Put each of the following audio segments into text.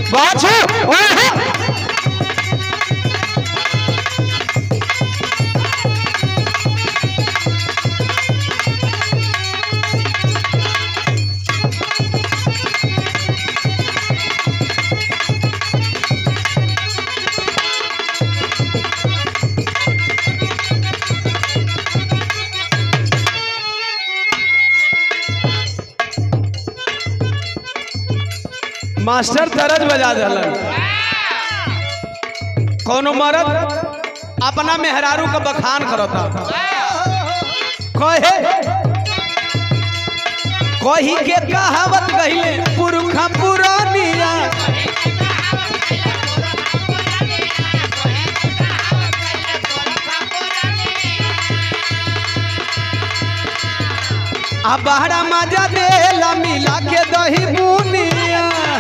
Master तरज बजा दलन कोनो मर्द अपना मेहरारू का बखान करता कहे कही के कहावत कहिले पुरखा पुरानिया आ बहरा मजा देला मिला के दही बुनिया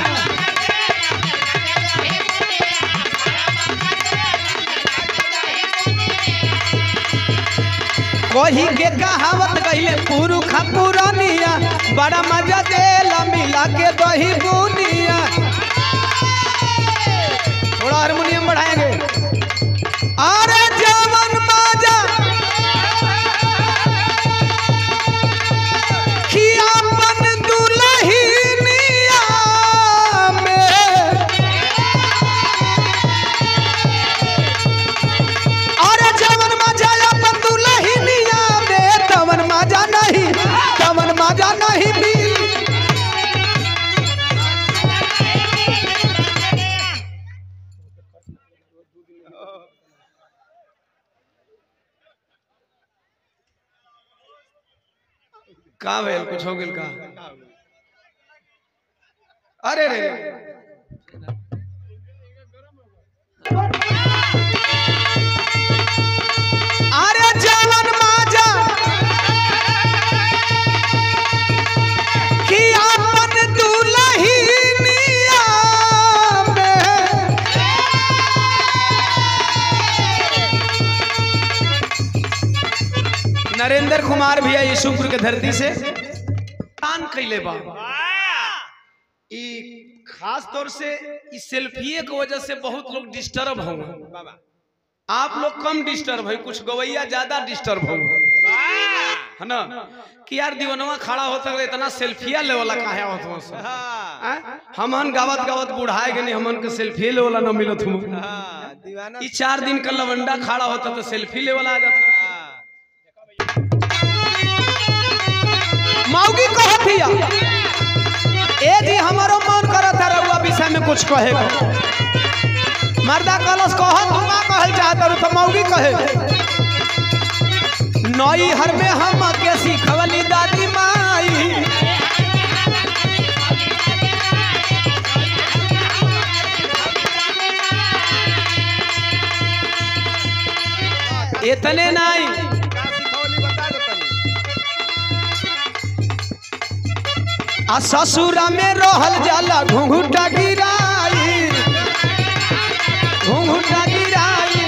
वही के कहावत कहिले पुरखा पुरानिया बड़ा मजा देला मिला के दही बुनिया। थोड़ा हारमोनियम बढ़ाएंगे। अरे जवन मजा किया मन दुल्हनिया में, अरे जवन मजा अपन दुल्हनिया में तवन मजा नहीं मिली। का भेल कुछ हो गेल का? अरे रे अरे जवन माजा कि अपन दुल्हनिया में, नरेंद्र कुमार भैया यशुपुर के धरती से तान कैले बा। खास तौर से इस सेल्फी की वजह से बहुत लोग डिस्टर्ब होंगे। आप लोग कम डिस्टर्ब है, कुछ गवैया ज्यादा डिस्टर्ब होंगे, है ना? कि यार दीवानवा खड़ा होता है इतना सेल्फिया लेवला काहे होत हमन गावत गावत बुढ़ाए गए हमन के सेल्फी लेवला न मिलत हम। ई 4 दिन का लवंडा खड़ा होता तो सेल्फी लेवला आ जाता। मौगी कहतिया ए जी हमारो मन करत है रउआ विषय में कुछ कहे को। मर्दा कलश कह तू ना कहल चाहत रु तो मौगी कहे नई हर में हम के सिखवली दादी माई, इतने नहीं आ ससुरा में रहल जाला घुंघुटा गिराई, घुंघुटा गिराई।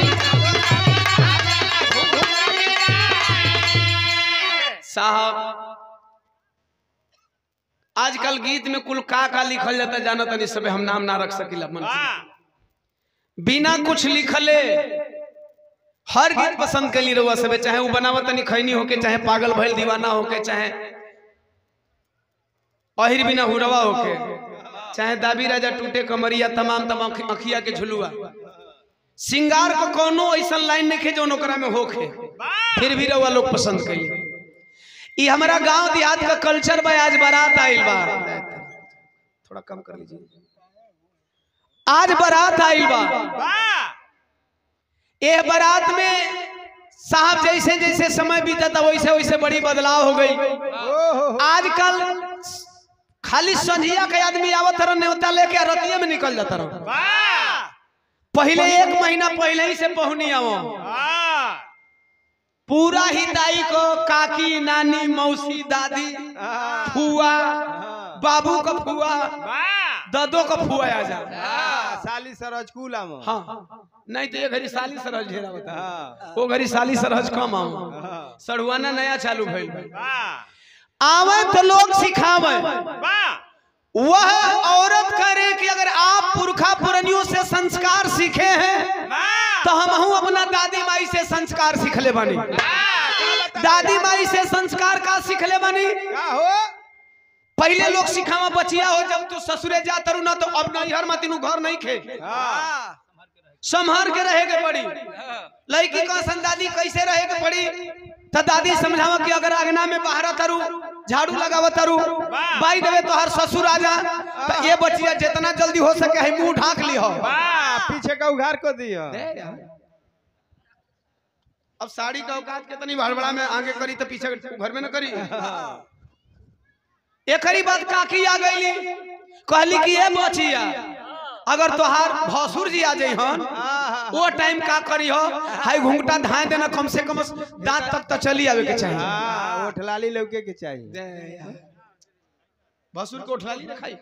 साहब आजकल गीत में कुल का लिखल जाता जाना तनी सब हम नाम ना रख सकिला मन से। बिना कुछ लिखले हर गीत पसंद कली रहुआ सब, चाहे वो बनावत तनी खैनी होके, चाहे पागल भइल दीवाना होके, चाहे अहिर बिना हुरवा होके, चाहे दाबी राजा टूटे कमरिया, तमाम अखिया के झुलुआ। सिंगार को कोनो ऐसा लाइन नहीं खे जो नौकरा में होके, फिर भी रहुआ लोग पसंद कई। ये हमारा गांव देहात का कल्चर बा। आज बारात आइल बा, थोड़ा कम कर लीजिए। आज बारात आइल बा, ये बारात में साहब जैसे जैसे समय बीता था वैसे वैसे बड़ी बदलाव हो गई। आजकल खाली संझिया के आदमी आवत रह न्योता लेके रतिया में निकल जाता रह। पहले 1 महीना पहले ही से पहुनी आवो, पूरा ही दाई को काकी नानी मौसी दादी फुआ बाबू का फुआ दादो का फुआ आ जा साली सरज कुला में। हाँ नहीं तो ये घड़ी साली सरज ढेरा बता, वो घड़ी साली सरज कम आओ। सड़ुआना नया चालू भइल आवे तो लोग सिखावे, वह औरत करे कि अगर आप पुरखा पुरनियों से संस्कार सीखे हैं तो हम अपना दादी माई से संस्कार सीखले बनी। दादी माई से संस्कार का सीखले बनी। पहले लोग सिखावा बचिया हो, जब तू ससुरे जा तरु ना तो अब नैहर में तीनू घर नहीं खे, संभाल के रहे के पड़ी। लड़की का संदादी कैसे रहे के पड़ी तो दादी समझावा कि अगर आगना में बाहर तरु झाड़ू लगावा तरु बाई देवे तो हर ससुर आ जा, तो ये बचिया जितना जल्दी हो सके है मुंह ढाक ली हो, पीछे का उघार को दियो। अब साड़ी का औकात कितनी भड़बड़ा में आगे करी तो पीछे घर में न करी। एक बात काकी आ गई, कहली कि ये बचिया अगर तोहार भसुर जी आ जाई हन वो टाइम का करी हो, हाई घूंघटा धाए देना, कम से कम दांत तक तो चली आवे के चाहिए। ओठलाली लौके के चाहिए। भसुर को ओठलाली न खाई।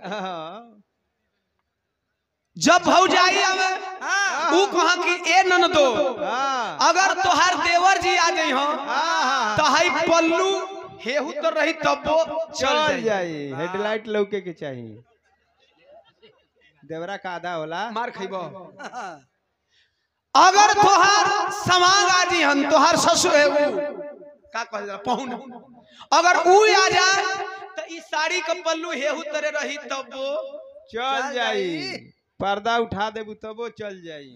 जब भौजाई आवे ऊ कहा कि ए ननदो अगर तोहार देवर जी आ जाई हो तो हाई पल्लू हेहू तो रही तब वो चल जाई। हेडलाइट लौके के चाहिए। देवरा का आधा होला मार खइबो। अगर तोहार समांग आ जी हन, तोहार ससुर है ऊ का कहल जा पहुन, अगर ऊ आ जाए तो इस साड़ी का पल्लू हेहू तरे रही तब वो चल जाई। पर्दा उठा देबू तब वो चल जाई।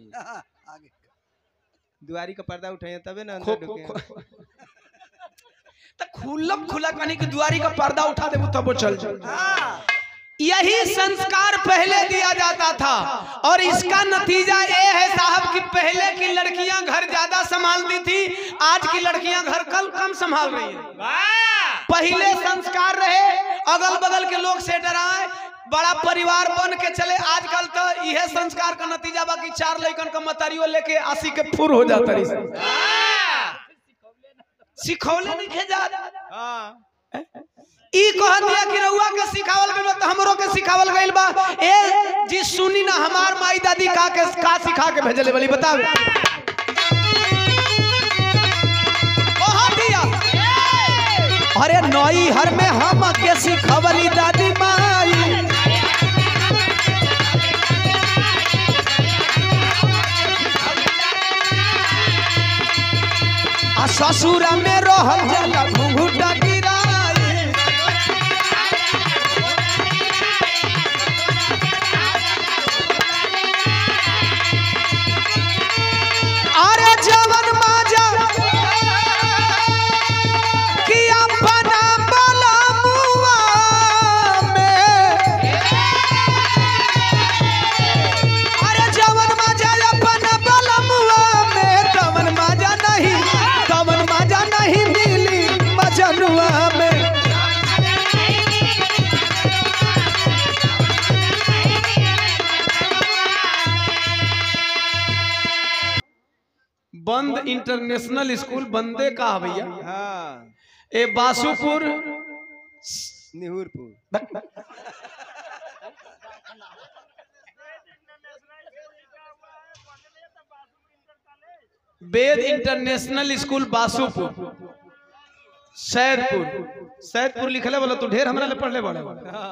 दुआरी का पर्दा उठाइए तबे ना अंदर ढुके। तो खुलम खुला कहनी कि दुआरी का पर्दा उठा देबू तब वो चल जाई। यही संस्कार पहले दिया जाता था और इसका नतीजा ये है साहब कि पहले की लड़कियां घर ज्यादा संभालती थी, आज की लड़कियां घर कम संभाल रही हैं। पहले संस्कार रहे, अगल बगल के लोग से डराए, बड़ा परिवार बन के चले। आजकल तो यह संस्कार का नतीजा बाकी 4 लड़कन का मतरियो लेके 80 के फुर हो जाता रही। सिखौले नहीं खेजा ई कह दिया कि रउआ के सिखावल गइल बा त हमरो के सिखावल गइल बा। ए जी सुनी ना, हमार माई दादी का सिखा के भेजले बली बताओ। कह दिया अरे नई हर में हम के सिखावली दादी माई, आ ससुर में रहल जाला घुंघटा गिराई। अरे जवन माजा कि अपना बला मुआ में, अरे जवन माजा अपना बला मुआ में, तवन माजा नहीं मिली मजनुआ में। बंद इंटरनेशनल स्कूल बंदे का भैया। ए बासुपुर निहुरपुर वेद इंटरनेशनल स्कूल बासुपुर सैदपुर लिखले बोला तू ढेर हमरा ले पढ़ले बोला।